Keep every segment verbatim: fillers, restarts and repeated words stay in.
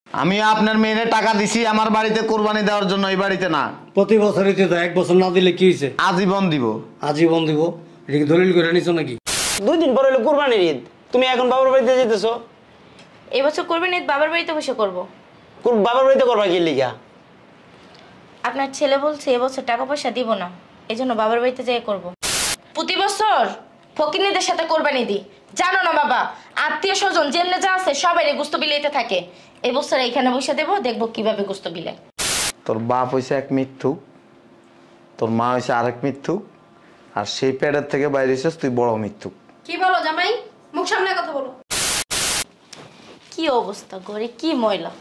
আমি আপনার মেয়ের টাকা দিছি আমার বাড়িতে কুরবানি দেওয়ার জন্য, এই বাড়িতে না। প্রতি বছরই তো, এক বছর না দিলে কি হয়েছে? আজীবন দিব। আজীবন দিব? এটা কি দলিল করে নিছো নাকি? দুই দিন পরে হলো কুরবানির ঈদ, তুমি এখন বাবার বাড়িতে যেতেছো? এই বছর কুরবানির ঈদ বাবার বাড়িতে বসে করব। বাবার বাড়িতে করবা কি লিগা? আপনার ছেলে বলছে এবছর টাকা পয়সা দিব না, এই জন্য বাবার বাড়িতে যেয়ে করব। প্রতি বছর ফকিরনিদের সাথে কোরবানি দিই, জানো না বাবা? আত্মীয় স্বজন যেমনে যা আছে সবাই গোস্ত বিলাইতে থাকে। এই বছর এইখানে বসে দেবো, দেখবো কিভাবে গোস্ত বিলায়। তোর বাপ হয়েছে এক মিথ্যুক, তোর মা হয়েছে আরেক মিথ্যুক, আর সেই প্যাডের থেকে বাইরে এসেছিস তুই বড় মিথ্যুক। কি বলো জামাই? মুখ সামনে কথা বলো। কি অবস্থা ঘরে, কি ময়লা।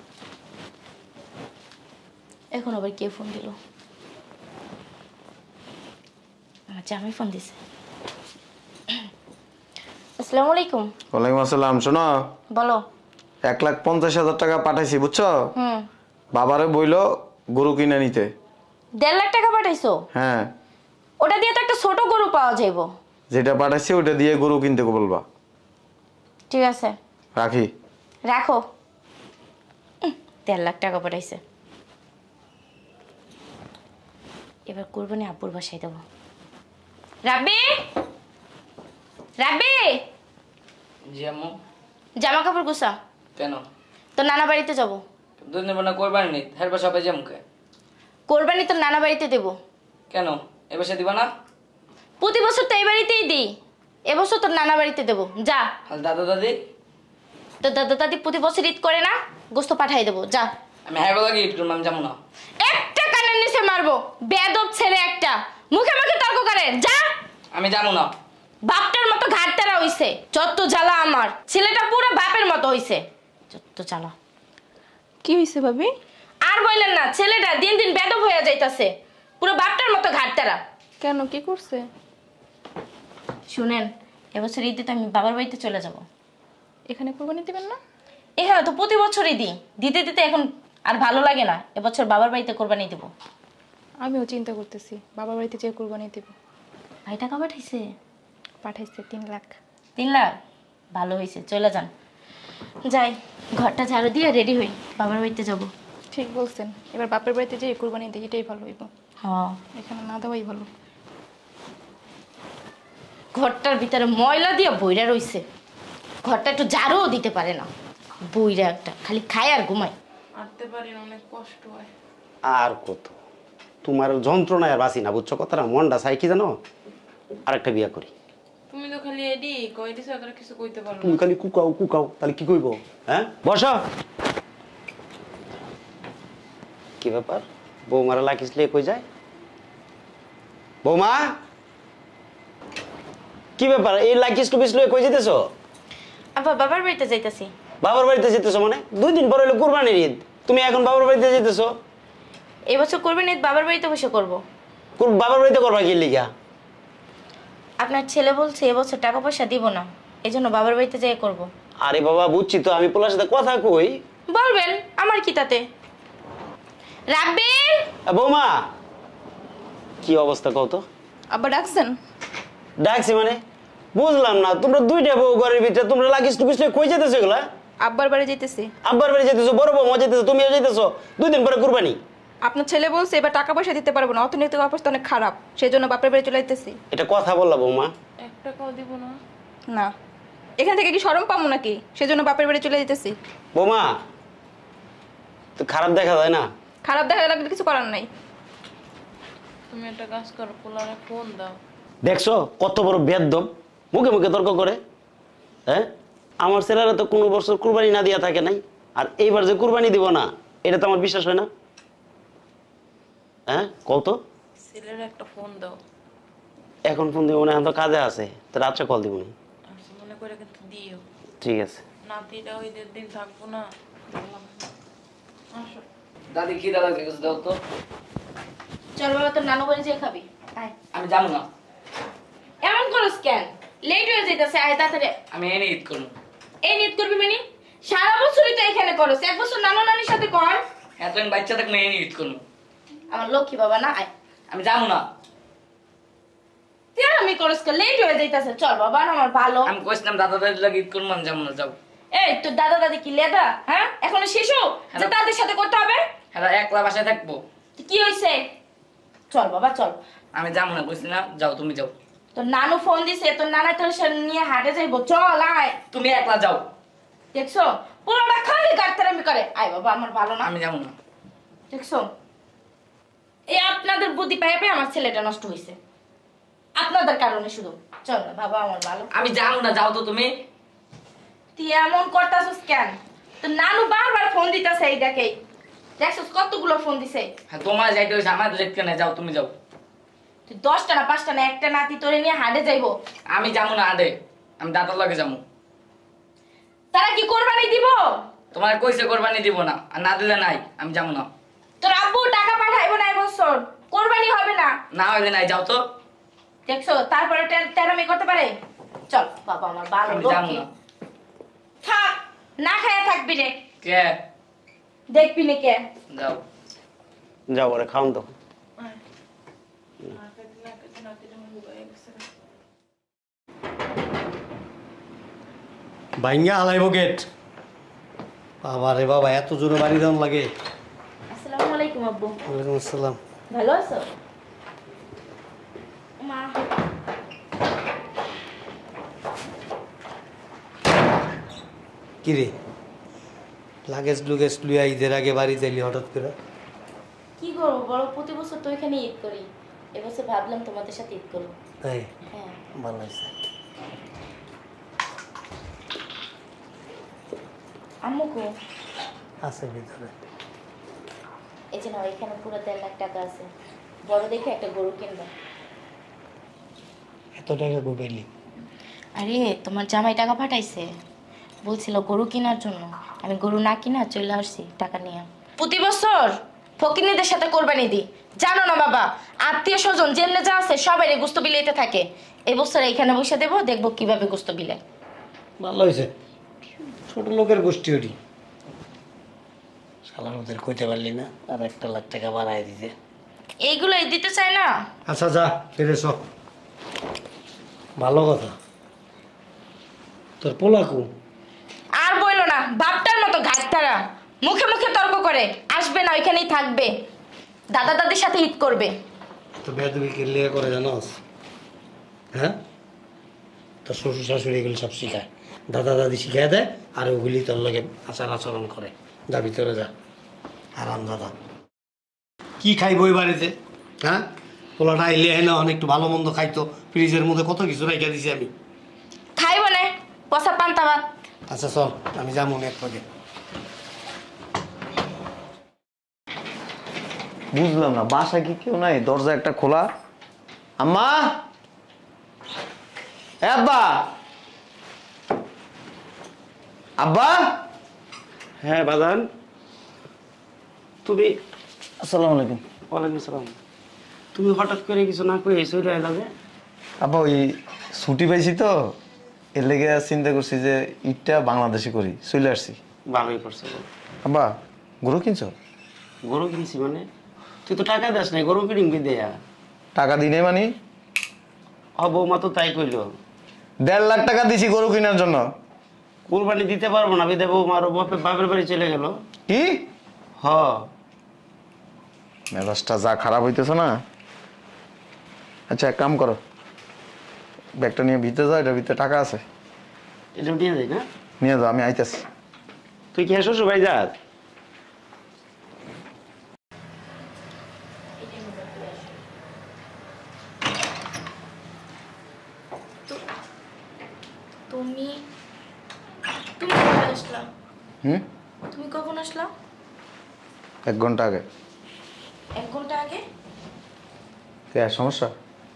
এখন আবার কে ফোন দিল? আমার জামাই ফোন দিছে। আসসালামু আলাইকুম। ওয়ালাইকুম আসসালাম। শোনো, বলো। এক লাখ পঞ্চাশ হাজার টাকা পাঠাইছি, বুঝছো? হুম। বাবারে বইলো গরু কিনে নিতে। দেড় লাখ টাকা পাঠাইছো? হ্যাঁ। ওটা দিয়ে তো একটা ছোট গরু পাওয়া যাইব। যেটা পাঠাইছি ওটা দিয়ে গরু কিনতে বলবা। ঠিক আছে, রাখি। রাখো। দেড় লাখ টাকা পাঠাইছে, এবার কুরবানি আব্বুর বাসায় দেবো। রাব্বি, রাব্বি। জি আম্মু। জামা কাপড় গুছা। কেন? তো নানা বাড়িতে যাবো। দুই দিন পর না কোরবানি নেই, হের বাসা পাই যামকে। কোরবানি তো নানা বাড়িতে দেবো। কেন এ বাসা দিবা না? প্রতি বছর তো এই বাড়িতেই দিই, এবছর তোর নানা বাড়িতে দেবো। যা। আর দাদা দাদি? তো দাদা দাদি প্রতি বছর ঈদ করে না, গোস্ত পাঠাই দেবো। যা। আমি হ্যাঁ বলা ঈদ করবো, আমি যাবো না। একটা কানের নিচে মারবো, বেয়াদব ছেলে একটা, মুখে মুখে তর্ক করে। যা। আমি যাবো না। বাপটার মতো ঘাটতারা হইছে, যত জ্বালা আমার ছেলেটা পুরো বাপের মতো হইছে, যত জ্বালা। কি হইছে ভাবি? আর বললেন না, ছেলেটা দিন দিন বেদব হয়ে যাইতাছে, পুরো বাপটার মতো ঘাটতারা। কেন, কি করছে? শুনেন, এবছর ঈদে তো আমি বাবার বাড়িতে চলে যাব। এখানে কোরবানি দিবেন না? এখানে তো প্রতি বছরই দিই, দিতে দিতে এখন আর ভালো লাগে না, এবছর বাবার বাড়িতে কোরবানি দেব। আমিও চিন্তা করতেছি বাবার বাড়িতে যেয়ে কোরবানি দেব। ভাই টাকা পাঠাইছে? পাঠাইছে তিন লাখ। তিন লাখ? ভালো হয়েছে, চলে যান। যাই, ঘরটা ঝাড়ু দিয়ে রেডি হই, বাবার বাড়িতে যাব। ঠিক বলছেন, এবার বাপের বাড়িতে যেয়ে কোরবানি দিই, এটাই ভালো হইব। হ্যাঁ, এখানে না দেওয়াই ভালো। ঘরটার ভিতরে ময়লা দিয়ে বইরা রইছে, ঘরটা একটু ঝাড়ুও দিতে পারে না, বইরা একটা, খালি খায় আর ঘুমায়। আনতে পারি না, অনেক কষ্ট হয়। আর কত তোমার যন্ত্রণায় আর বাঁচি না, বুঝছো কথাটা? মনটা চাই কি জানো, আরেকটা বিয়া করি। তুমি তো খালি এডি কইতে সাগর কিছু কইতে পারো না। তুমি খালি কুকাও কুকাও, তাহলে কি কইবো? হ্যাঁ বসো। কি ব্যাপার, বৌমারা লাকিস লিয়ে কই যায়? বৌমা, কি ব্যাপার, এই লাকিস টুপিস লিয়ে কই যেতেছো? আবার বাবার বাড়িতে যাইতাছি। বাবার বাড়িতে যেতেছো মানে? দুই দিন পরে হলো কুরবানির ঈদ, তুমি এখন বাবার বাড়িতে যেতেছো? এই বছর করবেন ঈদ বাবার বাড়িতে বসে করব। বাবার বাড়িতে করবা কি লিগা? আপনার ছেলে বলছে এবছর টাকা পয়সা দিব না, এই জন্য বাবার বাড়িতে যেয়ে করব। আরে বাবা বুঝছি তো, আমি পোলার সাথে কথা কই। বলবেন, আমার কি তাতে। রাব্বি, বৌমা কি অবস্থা কও তো? আব্বা ডাকছেন? ডাকছি মানে বুঝলাম না, তোমরা দুইটা বউ ঘরের ভিতরে, তোমরা লাগিস টুপিস লিয়ে কই যেতেছো এগুলা? আব্বার বাড়ি যাইতেছি। আব্বার বাড়ি যেতেছো, বড় বৌমা যেতেছো, তুমিও যেতেছো, দুই দিন পরে কুরবানি। আপনার ছেলে বলছে এবার টাকা পয়সা দিতে পারবো না, অর্থনৈতিক অবস্থা অনেক খারাপ, সেই জন্য বাপের বাড়ি চলে যেতেছি। এটা কথা বললা বৌমা? এক টাকাও দিব না। না, এখান থেকে কি শরম পাবো নাকি, সেজন্য বাপের বাড়ি চলে যেতেছি। বৌমা তো খারাপ দেখা যায় না? খারাপ দেখা লাগলে কিছু করার নাই। তুমি একটা কাজ করো, পোলারে ফোন দাও। দেখছো কত বড় বেয়াদব, মুখে মুখে তর্ক করে। হ্যাঁ, আমার ছেলেরা তো কোনো বছর কুরবানি না দিয়া থাকে নাই, আর এইবার যে কুরবানি দিব না, এটা তো আমার বিশ্বাস হয় না। হ্যাঁ কত? ছেলের একটা ফোন দাও। এখন ফোন দিব না, এখন তো কাজে আছে, তো রাত্রে কল দিব না। আচ্ছা, মনে করে কিন্তু দিও। ঠিক আছে। নাতিটা ওই দিন থাকবো না। আসো। দাদি কি দাদা কিছু দাও তো। চল বাবা, তোর নানু বাড়ি যেয়ে খাবি। আয়। আমি যাবো না। এমন করস কেন? লেট হয়ে যাইতাছে, আয় তাড়াতাড়ি। আমি এনে ঈদ করবো। এই নিয়ত করবি মানে? সারা বছরই তো এখানে করস, এক বছর নানু নানির সাথে কর। হ্যাঁ, তুমি বাচ্চা থাকলে এনে ঈদ করবো। আমার লক্ষ্মী বাবা না, আয়। আমি যাবো না। তুই আমি করস কে? লেট হয়ে যাইতাছে, চল বাবা, আমার ভালো। আমি কইছিলাম দাদা দাদির লাগে ঈদ করবো, আমি যাবো না, যাবো। এই তোর দাদা দাদি কি লেদা? হ্যাঁ, এখনো শিশু? যে তাদের সাথে করতে হবে? হ্যাঁ একলা বাসায় থাকবো। কি হইছে? চল বাবা চল। আমি যাবো না, কইছি না, যাও তুমি যাও। তোর নানু ফোন দিছে, তোর নানা তোর সাথে নিয়ে হাটে যাইবো, চল আয়। তুমি একলা যাও। দেখছো পুরোটা খালি গাড়তারামি করে। আয় বাবা, আমার ভালো না। আমি যাবো না। দেখছো এই আপনাদের বুদ্ধি পাইয়ে পাই আমার ছেলেটা নষ্ট হয়েছে, আপনাদের কারণে শুধু। চল না বাবা, আমার ভালো। আমি যাবো না, যাও তো তুমি। তুই এমন করতাছিস কেন? তোর নানু বারবার ফোন দিতেছে, এই দেখে দেখছিস কতগুলো ফোন দিছে। হ্যাঁ তোমার যাইতে হয়েছে, আমার দেখতে না, যাও তুমি যাও। তুই দশটা না পাঁচটা না একটা নাতি তোরে নিয়ে হাটে যাইবো। আমি যাবো না আডে, আমি দাদার লগে যাবো। তারা কি কোরবানি দিব? তোমার কইছে কোরবানি দিব না, আর না দিলে নাই, আমি যাবো না। তোর আব্বু টাকা পাঠাইবো না এবছর, কোরবানি হবে না। না হইলে নাই, যাও তো। দেখছো তারপরে তেরামি করতে পারে। চল বাবা, আমার ভালো আমি যাবো লক্ষ্মী। না। থাক, না খাইয়া থাকবি রে, কে? দেখবি না কে। যাও। যাও ওরে খাওন তো। ভাঙ্গা হালাইব গেট। বাবা রে বাবা, এত জোরে বাড়ি দেওয়ান লাগে। আসসালামু আলাইকুম আব্বু। ওয়ালাইকুম আসসালাম। ভালো আছো? মা কি রে, লাগেজ লুগেজ লুইয়া ঈদের আগে বাড়ি যাইলি হঠাৎ করে? কি করবো বলো, প্রতি বছর তো এখানে ঈদ করি, এবছর ভাবলাম তোমাদের সাথে ঈদ করবো। তাই হ্যাঁ ভালো হয়েছে। আম্মু কো? আছে ভিতরে। এই যে না, এখানে পুরো দেড় লাখ টাকা আছে, বড় দেখে একটা গরু কিনবা। এত টাকা গোটাইলি? আরে তোমার জামাই টাকা পাঠাইছে, বলছিল গরু কেনার জন্য, আমি গরু না কিনা চলে আসছি টাকা নিয়ে। প্রতি বছর ফকিরনিদের সাথে কোরবানি দিই, জানো না বাবা, আত্মীয় স্বজন যেমনে যা আছে সবাই গোস্ত বিলাইতে থাকে। এই বছর এখানে বসে দেবো, দেখবো কিভাবে গোস্ত বিলায়। ভালো হয়েছে, ছোট লোকের গোষ্ঠী ওটি। শালার ওদের কইতে পারলি না, আর একটা লাখ টাকা বাড়াই দিতে। এইগুলোই দিতে চাই না। আচ্ছা যা ফিরে সব ভালো কথা। তোর পোলাকু আর বইলো না, বাপটার মতো ঘাটতারা, মুখে মুখে তর্ক করে, আসবে না ওইখানেই থাকবে, দাদা দাদির সাথে ঈদ করবে। তো বেদবি লিয়ে করে জানোস? হ্যাঁ, তোর শ্বশুর শাশুড়ি এগুলো সব শিখায়, দাদা দাদি শিখাই দেয়, আর ওগুলি তোর লগে আচার আচরণ করে। যা ভিতরে যা, আরাম দাদা। কি খাইব ওই বাড়িতে? হ্যাঁ, পোলাটা আইলে হয় না, অনেক একটু ভালো মন্দ খাইতো, ফ্রিজের মধ্যে কত কিছু রেখে দিছি আমি। খাইব না পচা পান্তা ভাত। আচ্ছা চল, আমি যাবো এক পাকে। বুঝলাম না, বাসায় কি কেউ নাই? দরজা একটা খোলা। আম্মা, এ আব্বা, আব্বা। হ্যাঁ বাজান, তুমি? আসসালামু আলাইকুম। ওয়ালাইকুম আসসালাম। তুমি হঠাৎ করে কিছু না কই চলে এলা যে? আব্বা ওই ছুটি পাইছি তো, এর লেগে চিন্তা করছি যে ঈদটা বাংলাদেশে করি, চলে আসছি। ভালোই করছো। আব্বা গরু কিনছো? গরু কিনছি মানে? তুই তো টাকা দাস নাই, গরু কিনবি দেয়া? টাকা দিনে মানে? ও বৌমা তো তাই কইলো। দেড় লাখ টাকা দিছি গরু কেনার জন্য। কুরবানি দিতে পারবো না, বিদে বৌমার বাপের বাপের বাড়ি চলে গেল। কি? হ, মেজাজটা যা খারাপ হইতেছে না। আচ্ছা এক কাম করো, ব্যাগটা নিয়ে ভিতরে যাও, এটার ভিতরে টাকা আছে, এটা দিয়ে যাই না? নিয়ে যাও, আমি আইতেছি। তুই কি শ্বশুর ভাই যাস? তুমি তুমি কখন আসলা? হুম, তুমি কখন আসলা? এক ঘন্টা আগে। এক ঘন্টা আগে? কে সমস্যা?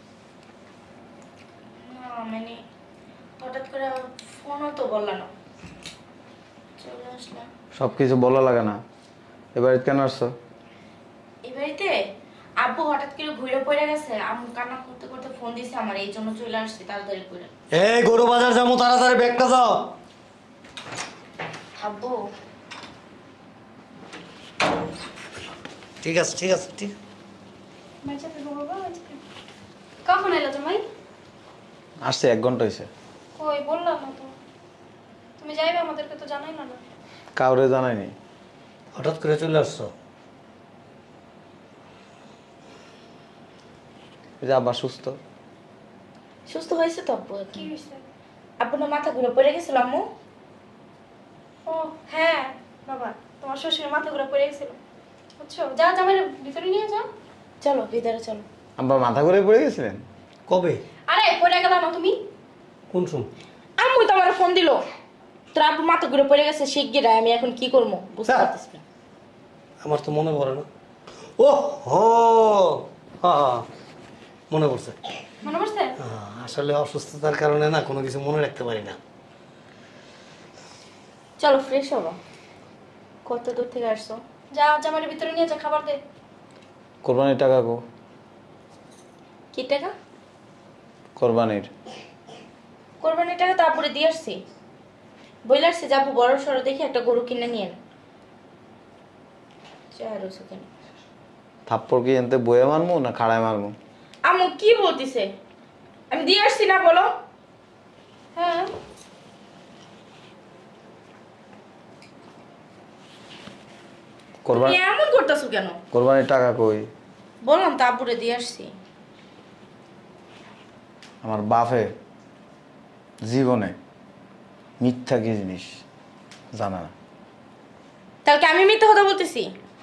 না মানে হঠাৎ করে ফোনও তো বললা না, চলে আসলাম। সব কিছু বলা লাগে না। এবার কেন আসছো? এই বাড়িতে আব্বু হঠাৎ করে ঘুরে পড়ে গেছে, আম্মু কান্না করতে করতে ফোন দিছে আমার, এই জন্য চলে আসছি তাড়াতাড়ি করে। এই গরু বাজার যাবো, তাড়াতাড়ি ব্যাগটা যাও। আব্বু ঠিক আছে ঠিক আছে ঠিক। কখন এলো তুমি? আসছে এক ঘন্টা হয়েছে। কই বললাম না তো, তুমি যাইবে, আমাদেরকে তো জানাই না। কাউরে জানাইনি। হঠাৎ করে চলে আসছো? এই যে আব্বা সুস্থ। সুস্থ হয়েছে তো আব্বু? কি হয়েছে? আব্বু না মাথা ঘুরে পড়ে গেছিল আম্মু? ও হ্যাঁ বাবা, তোমার শ্বশুরের মাথা ঘুরে পড়ে গেছিল বুঝছো। যা জামাইয়ের ভিতরে নিয়ে যাও। চলো ভিতরে চলো। আব্বা মাথা ঘুরে পড়ে গেছিলেন? কবে? আরে পড়ে গেল না তুমি? কোন শুন? আম্মু তো আমার ফোন দিল, তোর আব্বু মাথা ঘুরে পড়ে গেছে শিগগির, আমি এখন কি করবো বুঝতে হ্যাঁ। পারতেছি না। আমার তো মনে পড়ে না। ও হো, হ্যাঁ হ্যাঁ, মনে পড়ছে। মনে পড়ছে? হ্যাঁ, আসলে অসুস্থতার কারণে না কোনো কিছু মনে রাখতে পারি না। চলো ফ্রেশ হবো। কত দূর থেকে আসছো? যা জামাইয়ের ভিতরে নিয়ে যা, খাবার দে। কোরবানির টাকা গো। কি টাকা? কোরবানির কোরবানির টাকা তো আব্বুরে দিয়ে আসছি, বইলে আসছি যে আব্বু বড় সড়ো দেখে একটা গরু কিনে নিয়ে কেন। থাপ্পড় কি এনতে বয়ে মারমু না খাড়ায় মারমু? আম্মু কি বলতিছে? আমি দিয়ে আসছি না, বলো। হ্যাঁ কোরবানি তুমি এমন করতেছো কেন? কোরবানির টাকা কই? বললাম তো আব্বুরে দিয়ে আসছি। আমার বাপে জীবনে মিথ্যা কি জিনিস জানা না। তাহলে কি আমি মিথ্যা কথা বলতেছি?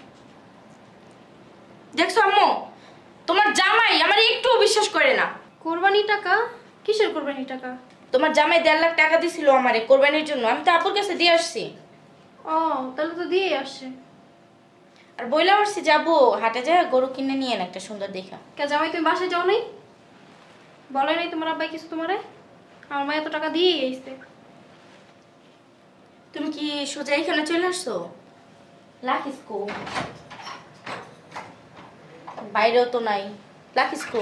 দেখছো আম্মু, তোমার জামাই আমার একটু বিশ্বাস করে না। কোরবানির টাকা? কিসের কোরবানির টাকা? তোমার জামাই দেড় লাখ টাকা দিছিল আমারে কোরবানির জন্য, আমি তো আব্বুর কাছে দিয়ে আসছি। ও তাহলে তো দিয়ে আসছে। আর বইলা আসছি যে আব্বু হাটে যায় গরু কিনে নিয়ে একটা সুন্দর দেখা। কে জামাই তুমি বাসায় যাও নাই? বলে নাই তোমার আব্বাই কিছু তোমারে? আমার মা এত টাকা দিয়ে গেছে। তুমি কি সোজা এখানে চলে আসছো? লাখিস কো? বাইরেও তো নাই। লাখিস কো?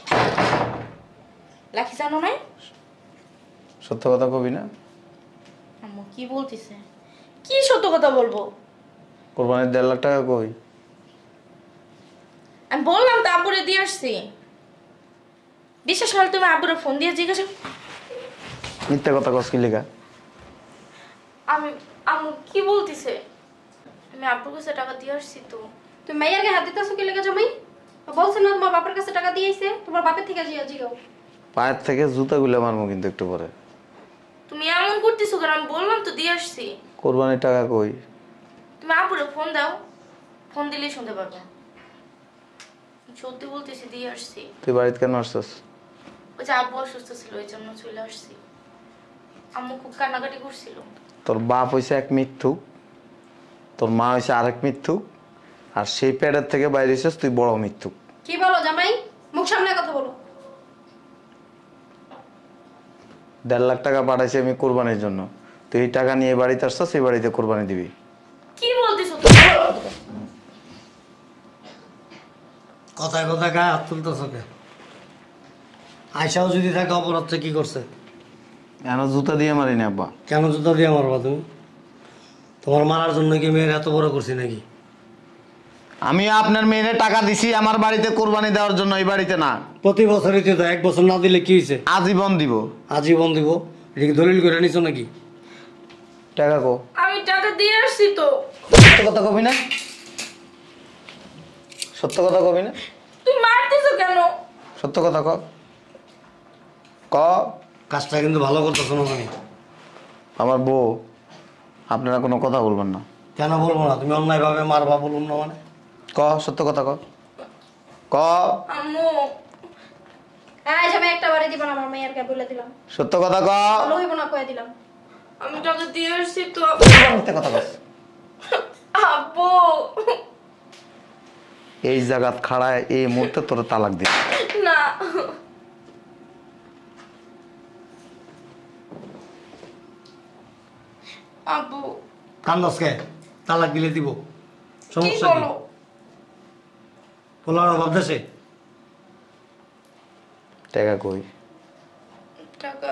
লাখি জানো নাই? সত্য কথা কবি না? আম্মু কি বলতিছে? কি সত্য কথা বলবো? কোরবানির দেড় লাখ টাকা কই? আমি বললাম তো আব্বুরে দিয়ে আসছি। বিশ্বাস হলে তুমি আব্বুরে ফোন দিয়ে জিজ্ঞাসা। মিথ্যা কথা কস কি লেখা? আমি আম্মু কি বলতিছে? আমি আব্বুর কাছে টাকা দিয়ে আসছি তো। তুমি মাইয়ার গায়ে হাত দিতেছো কি লেগে জামাই? ও বলছে না তোমার বাপের কাছে টাকা দিয়েছে, তোমার বাপের থেকে জিয়া জিগাও। পায়ের থেকে জুতা গুলে মারমু কিন্তু একটু পরে। তুমি এমন করতেছো কেন? আমি বললাম তো দিয়ে আসছি। কোরবানির টাকা কই? তুমি আব্বুরে ফোন দাও, ফোন দিলেই শুনতে পারবে। সত্যি বলতেছি দিয়ে আসছি। তুই বাড়িতে কেন আসছস? ওই যে আব্বু অসুস্থ ছিল ওই জন্য চলে আসছি। আম্মু খুব কান্নাকাটি করছিল। তোর বাপ হইছে এক মিথ্যুক, তোর মা হইছে আরেক মিথ্যুক, আর সেই প্যাডের থেকে বাইরে হইছিস তুই বড় মিথ্যুক। কি বলো জামাই? মুখ সামনে কথা বলো। দেড় লাখ টাকা পাঠাইছি আমি কোরবানির জন্য, তুই এই টাকা নিয়ে বাড়িতে আসছস, সেই বাড়িতে কোরবানি দিবি। কি বলতেছো তুমি? কথায় কথায় গায়ে হাত তুলতেছো কে? আয়সাও যদি থাকে অপরাধ কি করছে? কেন জুতা দিয়ে মারি না আব্বা? কেন জুতা দিয়ে মারবা তুমি? তোমার মারার জন্য কি মেয়ের এত বড় করছি নাকি? আমি আপনার মেয়েরে টাকা দিছি আমার বাড়িতে কোরবানি দেওয়ার জন্য, এই বাড়িতে না। প্রতি বছরই তো, এক বছর না দিলে কি হয়েছে? আজীবন দিব। আজীবন দিব? এটা কি দলিল করে নিছো নাকি? টাকা কো? আমি টাকা দিয়ে আসছি তো। সত্য কথা কবি না? সত্য কথা কবি না? তুমি মারতেছো কেন? সত্য কথা ক ক কাজটা কিন্তু ভালো করতেছো না তুমি। আমার বউ, আপনারা কোনো কথা বলবেন না। কেন বলবো না? তুমি অন্যায়ভাবে মারবা বলুন না মানে? ক সত্য কথা ক ক আম্মু হ্যাঁ জামাই একটা বাড়ি দিব না, আমার মাইয়ার গায়ে বলে দিলাম। সত্য কথা ক। ভালো হইব না কয়ে দিলাম। আমি টাকা দিয়ে আসছি তো। মিথ্যা কথা কস। আব্বু এই জায়গাত খাড়ায় এই মুহূর্তে তোর তালাক দিই। না। আব্বু কান্দস কে? তালাক দিলে দিব, কি সমস্যা কি? বলো? পোলার অভাব দেশে? টাকা কই? টাকা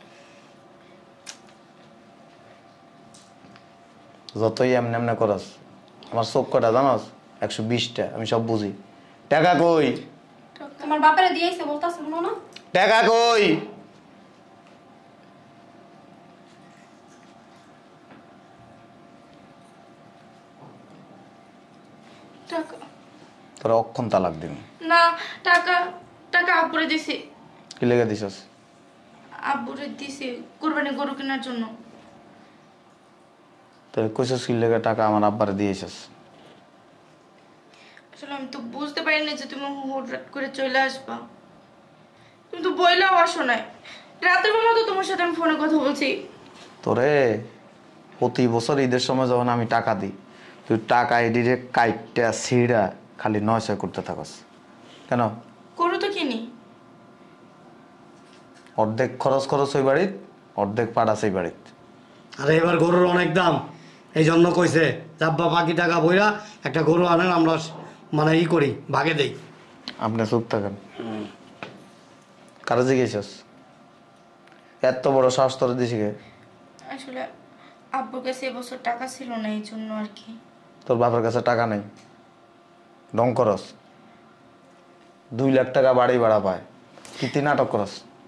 যতই এমনি এমনি করস, আমার চোখ কটা জানস? একশো বিশটা, আমি সব বুঝি। টাকা কই? তোমার বাপেরে দিয়েছে বলতাছ শুনো না? টাকা কই? টাকা তোরা অক্ষণ তালাক দিন। না, টাকা টাকা আব্বুরে দিছি। কি লেগে দিছস? আব্বুরে দিছি কুরবানি গরু কেনার জন্য। তোর কইছস কি লেগে টাকা আমার আব্বারে দিয়েছস? আসলে আমি তো বুঝতে পারি না যে তুমি হঠাৎ করে চলে আসবা। তুমি তো বইলাও আসো নাই। রাতের বেলা তো তোমার সাথে আমি ফোনে কথা বলছি। তোরে প্রতি বছর ঈদের সময় যখন আমি টাকা দিই, তুই টাকা ডিরেক্ট কাইটটা ছিঁড়া খালি নয় ছয় করতে থাকস কেন? গরু তো কিনি। অর্ধেক খরচ খরচ ওই বাড়িত, অর্ধেক পাড়া সেই বাড়িত। আরে এবার গরুর অনেক দাম, এই জন্য কইছে চাব্বা বাকি টাকা বইরা একটা গরু আনেন, আমরা মানে ই করি, ভাগে দেই। আপনি চুপ থাকেন। কারো জিজ্ঞেস এত বড় সাহস তোর দিছি গে? আসলে আব্বুর কাছে এবছর টাকা ছিল না, এই জন্য আর কি। তোর বাপের কাছে টাকা নেই, ঢং করস। দুই লাখ টাকা বাড়ি ভাড়া পায়, তুই তিন নাটক করস।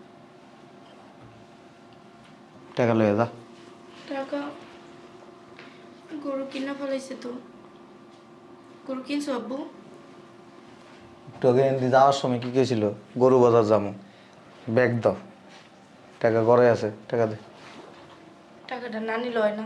টাকা লয়ে যা। টাকা গরু কিনা ফেলাইছে তো। গরু কিনছো আব্বু? তোকে এমনি যাওয়ার সময় কি কেছিল? গরু বাজার যাবো, ব্যাগ দাও, টাকা ঘরে আছে, টাকা দে। টাকাটা না নিল হয় না।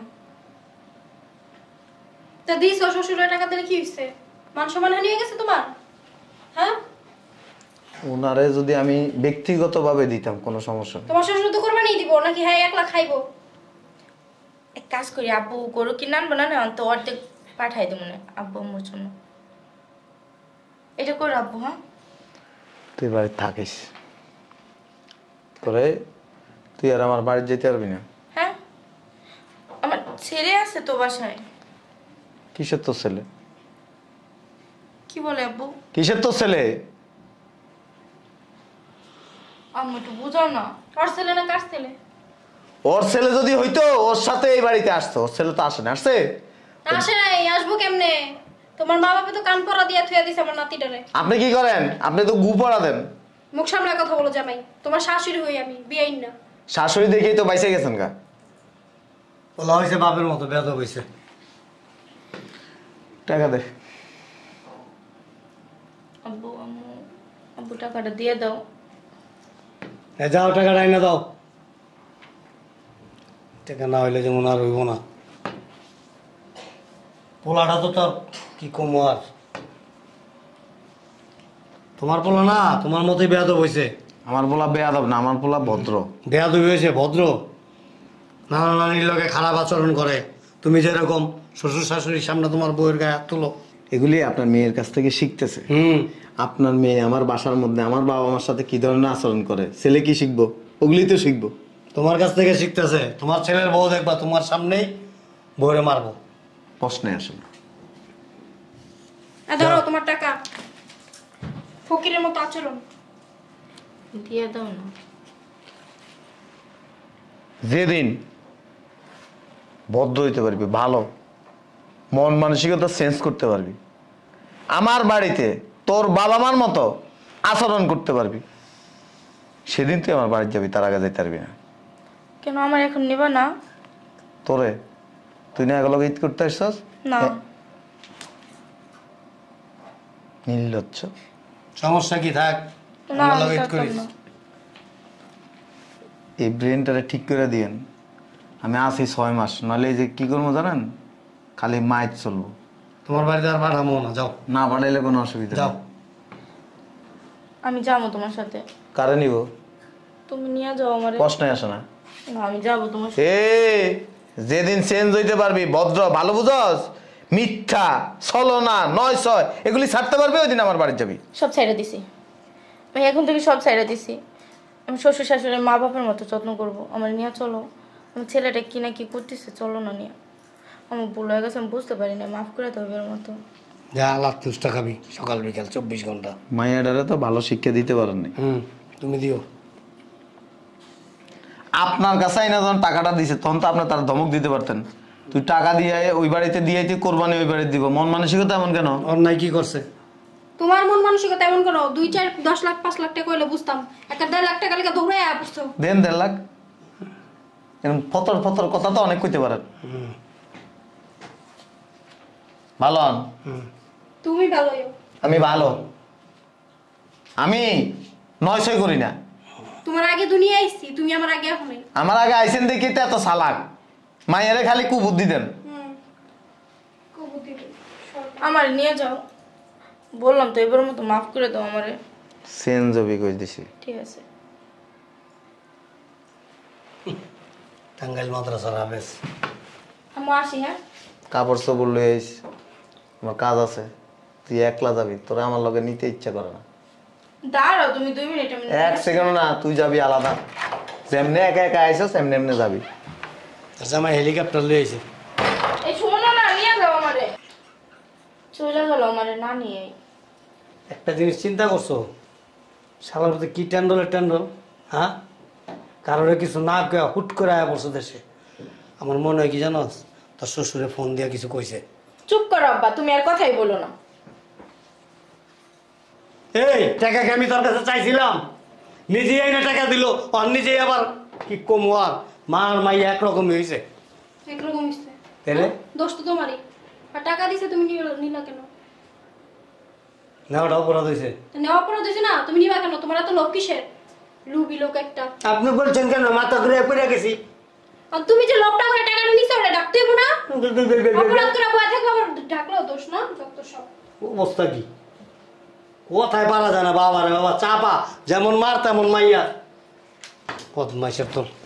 তা দিছো শ্বশুরের টাকা দিলে কি হইছে? মান সম্মান হানি হয়ে গেছে তোমার? হ্যাঁ, ওনারে যদি আমি ব্যক্তিগতভাবে দিতাম কোনো সমস্যা নেই। তোমার শ্বশুর তো কোরবানি দিব নাকি? হ্যাঁ, একলা খাইবো। এক কাজ করি, আব্বু গরু কিনে আনবো না, না তো অর্ধেক পাঠাই দেবো না আব্বু আমার জন্য। এটা কর আব্বু। হ্যাঁ, তুই বাড়ি থাকিস, তোরে তুই আর আমার বাড়ি যেতে পারবি না। হ্যাঁ, আমার ছেলে আছে তো বাসায়। কিসের তোর ছেলে? কি বলে আব্বু? কিসের তোর ছেলে? আম্মু একটু বুঝাও না। ওর ছেলে না কার ছেলে? ওর ছেলে যদি হইতো ওর সাথে এই বাড়িতে আসতো। ওর ছেলে তো আসে না। আসছে? আসে নাই, আসবো কেমনে? তোমার মা বাবা তো কান পরা দিয়া থুয়া দিছে আমার নাতিটারে। আপনি কি করেন? আপনি তো গু পড়া দেন। মুখ সামলায় কথা বলো জামাই, তোমার শাশুড়ি হই আমি, বিয়াইন না। শাশুড়ি দেখেই তো বাইসে গেছেন গা। বলা হয়েছে বাপের মতো বেদব হয়েছে। টাকা দে। আব্বু আম্মু আব্বু টাকাটা দিয়ে দাও। এ যাও, টাকাটা এনে দাও। টাকা না হইলে যেমন আর হইব না। পোলাটা তো তোর কি কম আর। তোমার পোলা না তোমার মতোই বেয়াদব হয়েছে। আমার পোলা বেয়াদব না, আমার পোলা ভদ্র। বেয়াদবি হয়েছে, ভদ্র। নানা নানির লোকে খারাপ আচরণ করে। তুমি যেরকম শ্বশুর শাশুড়ির সামনে তোমার বউয়ের গায়ে হাত তুলো। এগুলি আপনার মেয়ের কাছ থেকে শিখতেছে। হুম, আপনার মেয়ে আমার বাসার মধ্যে আমার বাবা আমার সাথে কি ধরনের আচরণ করে, ছেলে কি শিখবো? ওগুলি তো শিখবো। তোমার কাছ থেকে শিখতেছে। তোমার ছেলের বউ দেখবা তোমার সামনেই বউরে মারবো। প্রশ্নে আসে না। আর ধরো তোমার টাকা। ফকিরের মতো আচরণ। দিয়ে দাও না। যেদিন ভদ্র হইতে পারবি, ভালো মন মানসিকতা চেঞ্জ করতে পারবি, আমার বাড়িতে তোর বাবা মার মতো আচরণ করতে পারবি, সেদিন তুই আমার বাড়িতে যাবি, তার আগে যাইতে পারবি না। কেন আমার এখন নেবা না? তোরে তুই না এগুলো ঈদ করতে আসছস না। নির্লজ্জ। সমস্যা কি থাক, না, আমরা আমি ওয়েট থাকতাম করিস। না। এই ব্রেনটারে ঠিক করে দিয়েন। আমি আছি ছয় মাস, নাহলে এই যে কি করবো জানেন, খালি মাইক চলবো। তোমার বাড়িতে আর পাঠাবো না, যাও না পাঠাইলে কোনো অসুবিধা যাও। নেই। আমি যাবো তোমার সাথে। কারে নিব? তুমি নিয়ে যাও আমারে। প্রশ্নে আসে না। না, আমি যাবো তোমার সাথে। এ যেদিন চেঞ্জ হইতে পারবি, ভদ্র ভালো বুঝস, মিথ্যা ছলনা নয় ছয় এগুলি ছাড়তে পারবি, ওই দিন আমার বাড়ি যাবি। সব ছাইড়া দিছি ভাই, এখন থেকে সব ছাইড়া দিছি। আমি শ্বশুর শাশুড়ির মা বাপের মতো যত্ন করবো। আমার নিয়ে চলো। আমার ছেলেটা কি না কি করতেছে, চলো না নিয়ে। আমার ভুল হয়ে গেছে, আমি বুঝতে পারি না, মাফ করে দেবে এর মতো। যা লাখ তুষ্টা খাবি সকাল বিকাল চব্বিশ ঘন্টা। মাইয়াডারে তো ভালো শিক্ষা দিতে পারেননি। হুম, তুমি দিও। আপনার কাছে আইনা যখন টাকাটা দিছে তখন তো আপনি তার ধমক দিতে পারতেন, তুই টাকা দিয়ে ওই বাড়িতে দিয়ে তুই কোরবানি ওই বাড়িতে দিব। মন মানসিকতা এমন কেন? অন্যায় কি করছে? তোমার মন মানসিকতা এমন কেন? দুই চার দশ লাখ পাঁচ লাখ টাকা হইলে বুঝতাম, একটা দেড় লাখ টাকা লেগে দৌড়াই বুঝতো। দেন দেড় লাখ, এরকম ফতর ফতর কথা তো অনেক কইতে পারেন। ভালো হন। হুম, তুমি ভালো হইও। আমি ভালো, আমি নয় ছয় করি না। তোমার আগে দুনিয়া আইছি, তুমি আমার আগে এখন নাই। আমার আগে আইসেন দেখি তো এত চালাক, মায়েরে খালি কুবুদ্ধি দেন। হুম কবুতি আমার নিয়ে যাও, বললাম তো এবার মতো মাফ করে দাও আমারে। চেঞ্জ হবি কই দিছি। ঠিক আছে। টাঙ্গাইল মাদ্রাসার হাফেজ। আমি আসি। হ্যাঁ, কাপড় চোপড় লই আইস, আমার কাজ আছে। তুই একলা যাবি, তোরা আমার লগে নিতে ইচ্ছা করে না। দাঁড়াও তুমি দুই মিনিট। আমি এক সেকেন্ড না, তুই যাবি আলাদা। যেমনি একা একা আইসস এমনি এমনি যাবি। তার জামাই হেলিকপ্টার লয়ে আইছে। এই শোনো না, নিয়ে যাও আমারে। চলে গেল আমারে না নিয়ে। একটা জিনিস চিন্তা করছো, শালার মধ্যে কি ট্যান্ডলের ট্যান্ডল, হ্যাঁ? কারোর কিছু না কেউ হুট করে আয়া পড়ছো দেশে। আমার মনে হয় কি জানোস, তোর শ্বশুরে ফোন দিয়া কিছু কইছে। চুপ করো আব্বা, তুমি আর কথাই বলো না। এই টাকা কি আমি তোর কাছে চাইছিলাম? নিজেই না টাকা দিল, আর নিজেই আবার কি কম আর মার মাই একরকমই হয়েছে। একরকম হইছে। তাহলে দোষ তো তোমারই। আর টাকা দিছে তুমি নিলা নিলা কেন? নেওয়াটা অপরাধ হয়েছে। তো নেওয়া অপরাধ হইছে না, তুমি নিবা কেন? তোমার এত লোক কিসের? লুবি লোক একটা। আপনি বলছেন কেন? মাথা ঘুরে পড়ে গেছি। আর তুমি যে লোকটা করে টাকা নিছো ওটা ডাকতে হইব না? অপরাধ করে বয়া থাকবো, আবার ডাকলেও দোষ না? যত সব অবস্থা কি? কোথায় পারা যায় না বাবা রে বাবা, চাপা যেমন মার তেমন মাইয়া। বদমাইশের তোর